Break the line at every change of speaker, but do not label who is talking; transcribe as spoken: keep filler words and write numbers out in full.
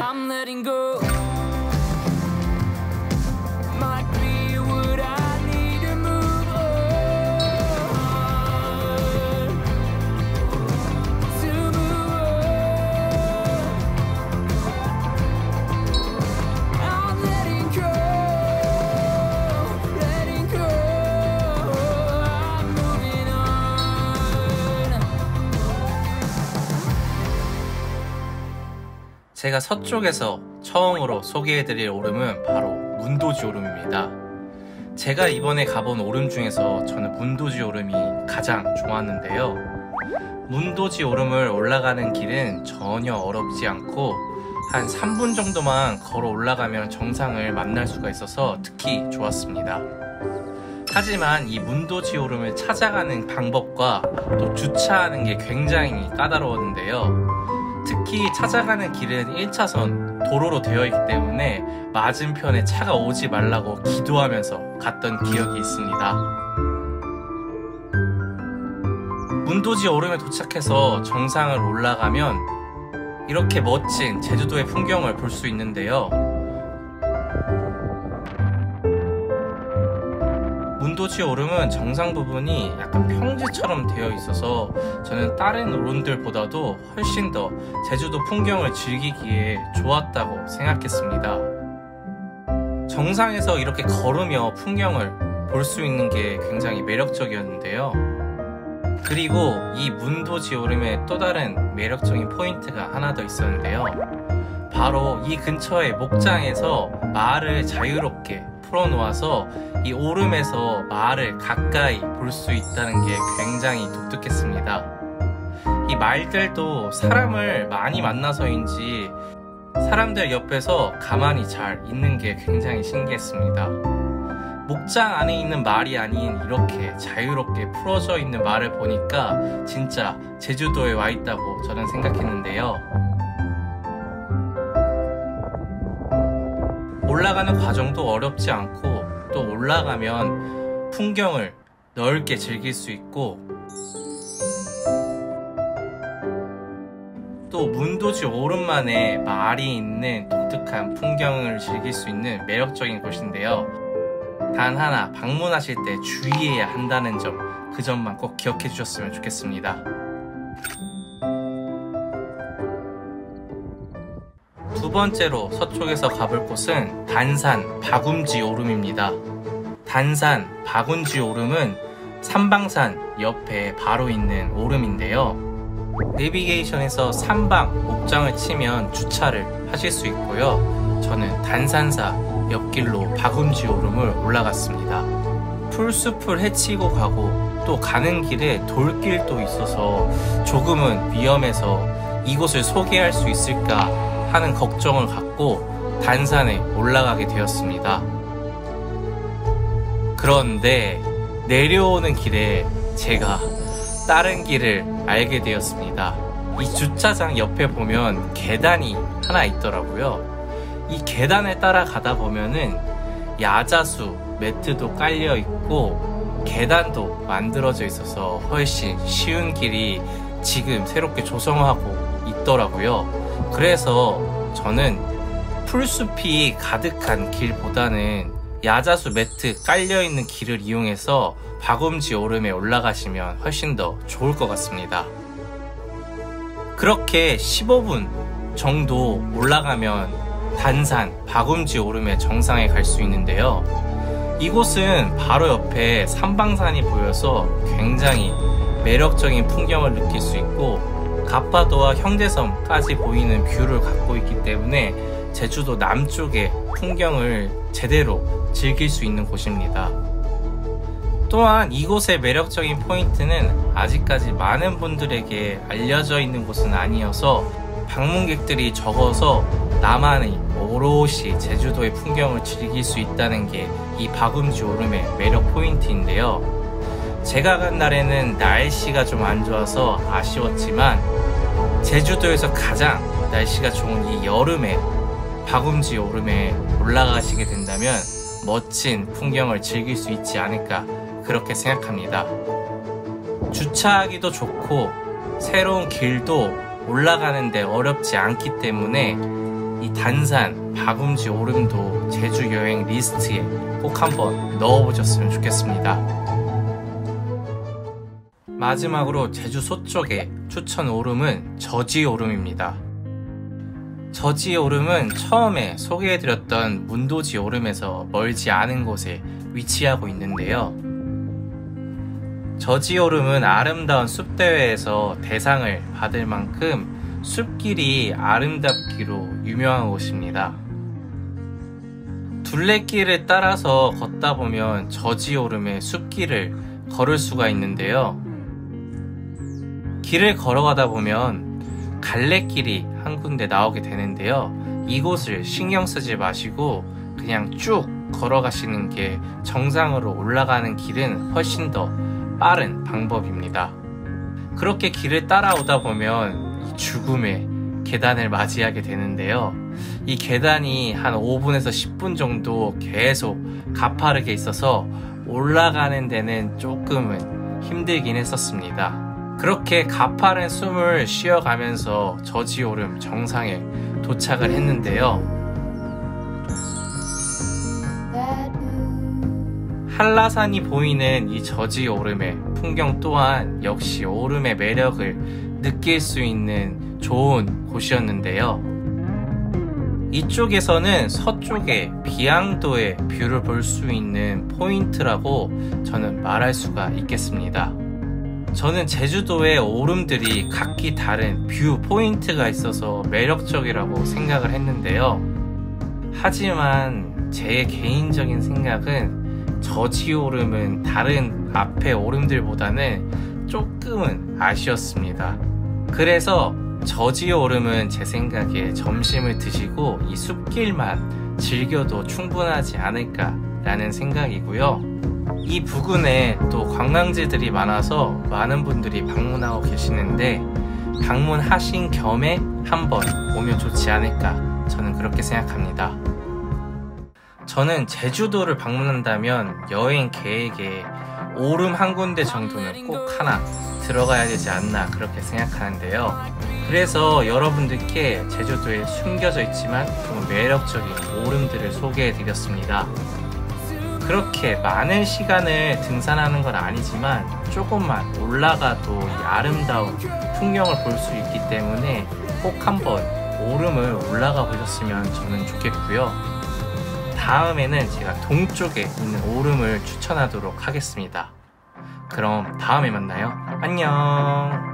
I'm letting go. Might be what I need to move on. To move on. I'm letting go. Letting go. I'm moving on.
제가 서쪽에서 처음으로 소개해드릴 오름은 바로 문도지 오름입니다. 제가 이번에 가본 오름 중에서 저는 문도지 오름이 가장 좋았는데요. 문도지 오름을 올라가는 길은 전혀 어렵지 않고 한 삼 분 정도만 걸어 올라가면 정상을 만날 수가 있어서 특히 좋았습니다. 하지만 이 문도지 오름을 찾아가는 방법과 또 주차하는 게 굉장히 까다로웠는데요. 특히 찾아가는 길은 일 차선 도로로 되어 있기 때문에 맞은편에 차가 오지 말라고 기도하면서 갔던 기억이 있습니다. 문도지 오름에 도착해서 정상을 올라가면 이렇게 멋진 제주도의 풍경을 볼 수 있는데요. 문도지 오름은 정상 부분이 약간 평지처럼 되어 있어서 저는 다른 오름들보다도 훨씬 더 제주도 풍경을 즐기기에 좋았다고 생각했습니다. 정상에서 이렇게 걸으며 풍경을 볼 수 있는 게 굉장히 매력적이었는데요. 그리고 이 문도지 오름에 또 다른 매력적인 포인트가 하나 더 있었는데요. 바로 이 근처의 목장에서 말을 자유롭게 풀어놓아서 이 오름에서 말을 가까이 볼 수 있다는 게 굉장히 독특했습니다. 이 말들도 사람을 많이 만나서인지 사람들 옆에서 가만히 잘 있는 게 굉장히 신기했습니다. 목장 안에 있는 말이 아닌 이렇게 자유롭게 풀어져 있는 말을 보니까 진짜 제주도에 와 있다고 저는 생각했는데요. 올라가는 과정도 어렵지 않고 또 올라가면 풍경을 넓게 즐길 수 있고 또 문도지 오름만에 말이 있는 독특한 풍경을 즐길 수 있는 매력적인 곳인데요. 단 하나 방문하실 때 주의해야 한다는 점, 그 점만 꼭 기억해 주셨으면 좋겠습니다. 두 번째로 서쪽에서 가볼 곳은 단산 박움지 오름입니다. 단산 박움지 오름은 삼방산 옆에 바로 있는 오름인데요. 내비게이션에서 삼방 목장을 치면 주차를 하실 수 있고요. 저는 단산사 옆길로 박움지 오름을 올라갔습니다. 풀숲을 헤치고 가고 또 가는 길에 돌길도 있어서 조금은 위험해서 이곳을 소개할 수 있을까 하는 걱정을 갖고 단산에 올라가게 되었습니다. 그런데 내려오는 길에 제가 다른 길을 알게 되었습니다. 이 주차장 옆에 보면 계단이 하나 있더라고요. 이 계단을 따라가다 보면은 야자수 매트도 깔려 있고 계단도 만들어져 있어서 훨씬 쉬운 길이 지금 새롭게 조성하고 있더라고요. 그래서 저는 풀숲이 가득한 길보다는 야자수 매트 깔려있는 길을 이용해서 박움지 오름에 올라가시면 훨씬 더 좋을 것 같습니다. 그렇게 십오 분 정도 올라가면 단산 박움지 오름의 정상에 갈 수 있는데요. 이곳은 바로 옆에 삼방산이 보여서 굉장히 매력적인 풍경을 느낄 수 있고 갑바도와 형제섬까지 보이는 뷰를 갖고 있기 때문에 제주도 남쪽의 풍경을 제대로 즐길 수 있는 곳입니다. 또한 이곳의 매력적인 포인트는 아직까지 많은 분들에게 알려져 있는 곳은 아니어서 방문객들이 적어서 나만의 오롯이 제주도의 풍경을 즐길 수 있다는 게 이 박움지 오름의 매력 포인트인데요. 제가 간 날에는 날씨가 좀 안 좋아서 아쉬웠지만 제주도에서 가장 날씨가 좋은 이 여름에 박움지 오름에 올라가시게 된다면 멋진 풍경을 즐길 수 있지 않을까 그렇게 생각합니다. 주차하기도 좋고 새로운 길도 올라가는데 어렵지 않기 때문에 이 단산, 박음지 오름도 제주 여행 리스트에 꼭 한번 넣어보셨으면 좋겠습니다. 마지막으로 제주 서쪽의 추천 오름은 저지 오름입니다. 저지 오름은 처음에 소개해드렸던 문도지 오름에서 멀지 않은 곳에 위치하고 있는데요. 저지 오름은 아름다운 숲대회에서 대상을 받을 만큼 숲길이 아름답기로 유명한 곳입니다. 둘레길을 따라서 걷다 보면 저지 오름의 숲길을 걸을 수가 있는데요. 길을 걸어가다 보면 갈래길이 한 군데 나오게 되는데요. 이곳을 신경 쓰지 마시고 그냥 쭉 걸어가시는 게 정상으로 올라가는 길은 훨씬 더 빠른 방법입니다. 그렇게 길을 따라오다 보면 이 죽음의 계단을 맞이하게 되는데요. 이 계단이 한 오 분에서 십 분 정도 계속 가파르게 있어서 올라가는 데는 조금은 힘들긴 했었습니다. 그렇게 가파른 숨을 쉬어가면서 저지 오름 정상에 도착을 했는데요. 한라산이 보이는 이 저지 오름의 풍경 또한 역시 오름의 매력을 느낄 수 있는 좋은 곳이었는데요. 이쪽에서는 서쪽의 비양도의 뷰를 볼 수 있는 포인트라고 저는 말할 수가 있겠습니다. 저는 제주도의 오름들이 각기 다른 뷰 포인트가 있어서 매력적이라고 생각을 했는데요. 하지만 제 개인적인 생각은 저지 오름은 다른 앞에 오름들보다는 조금은 아쉬웠습니다. 그래서 저지 오름은 제 생각에 점심을 드시고 이 숲길만 즐겨도 충분하지 않을까 라는 생각이고요. 이 부근에 또 관광지들이 많아서 많은 분들이 방문하고 계시는데 방문하신 겸에 한번 오면 좋지 않을까 저는 그렇게 생각합니다. 저는 제주도를 방문한다면 여행 계획에 오름 한 군데 정도는 꼭 하나 들어가야 되지 않나 그렇게 생각하는데요. 그래서 여러분들께 제주도에 숨겨져 있지만 좀 매력적인 오름들을 소개해 드렸습니다. 그렇게 많은 시간을 등산하는 건 아니지만 조금만 올라가도 이 아름다운 풍경을 볼 수 있기 때문에 꼭 한번 오름을 올라가 보셨으면 저는 좋겠고요. 다음에는 제가 동쪽에 있는 오름을 추천하도록 하겠습니다. 그럼 다음에 만나요. 안녕.